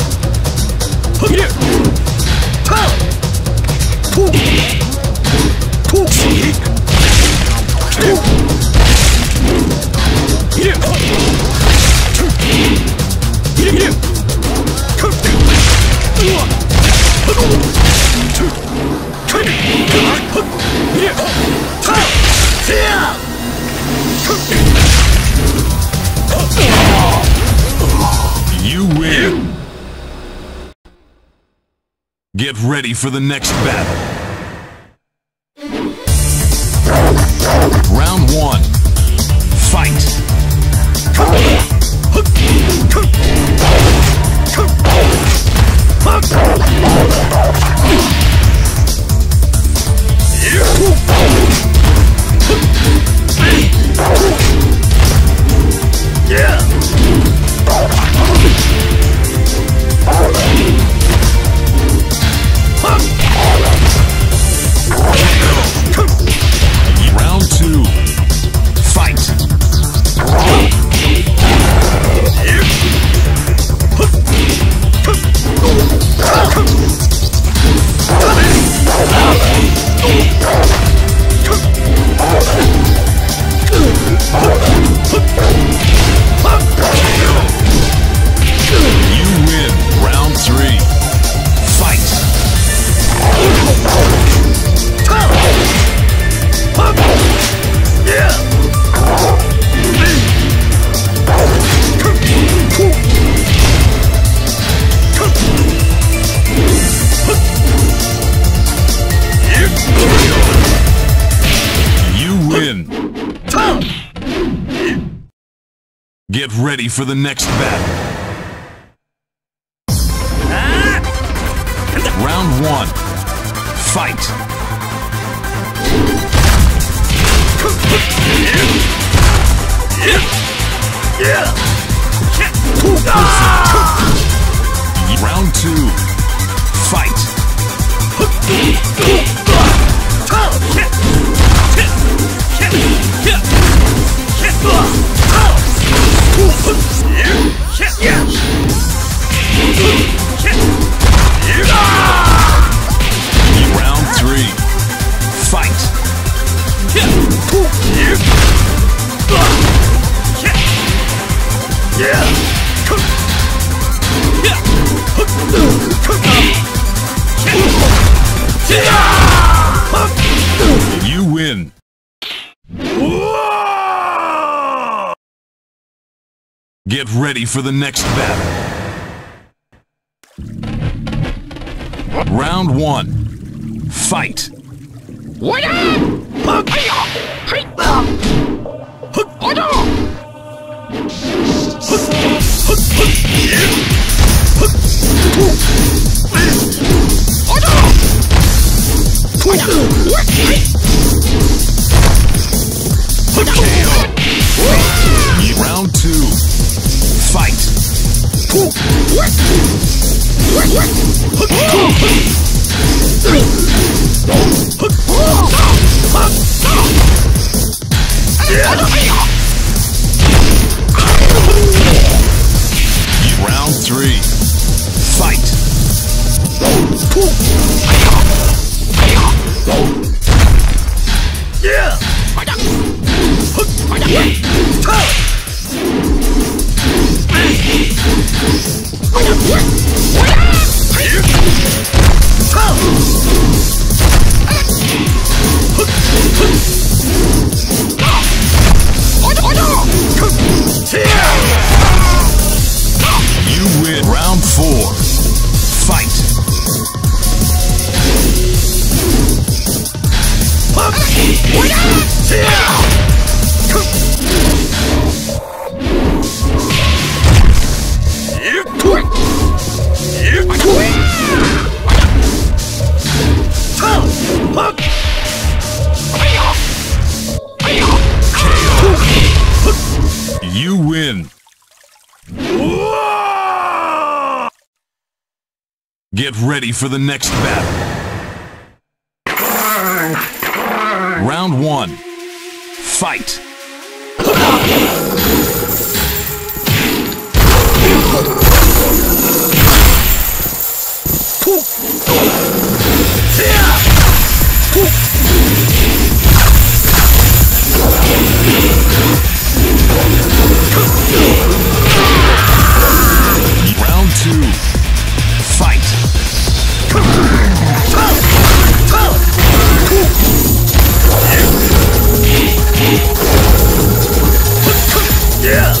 S1: You win. Get ready for the next battle. Round one. Fight. Round two. Fight. You win. Round three. Fight. You win. Get ready for the next battle. Round one. Fight. Round two. Fight. Round three. Fight. You win. Get ready for the next battle. Round one. Fight. Round two. Fight. Round three. Fight.
S4: Yeah.
S1: You win. Get ready for the next battle. Round one. Fight. Round two. Fight.
S4: Yeah.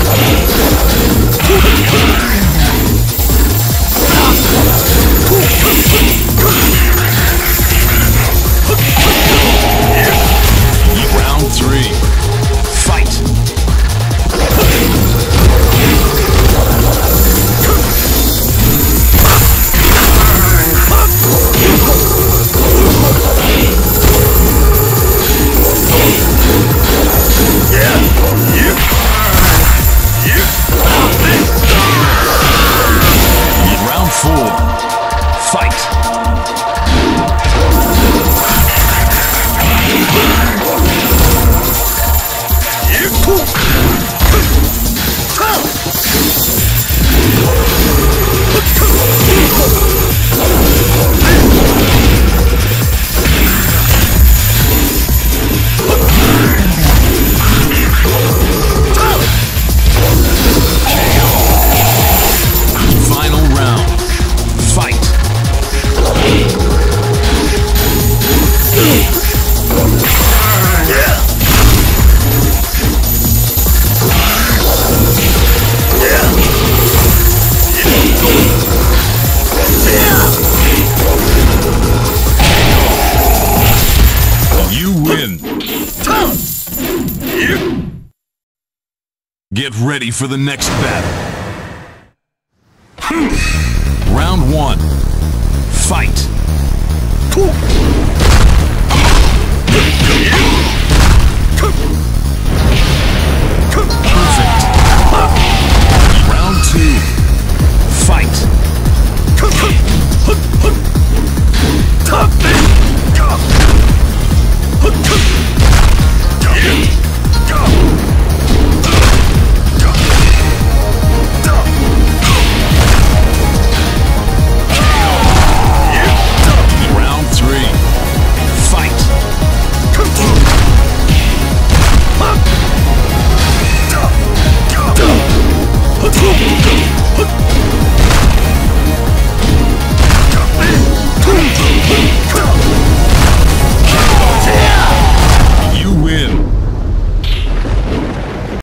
S1: Round three. Fight. Round four. Fight. Final round. Fight. You win. Get ready for the next battle. Round one. Fight.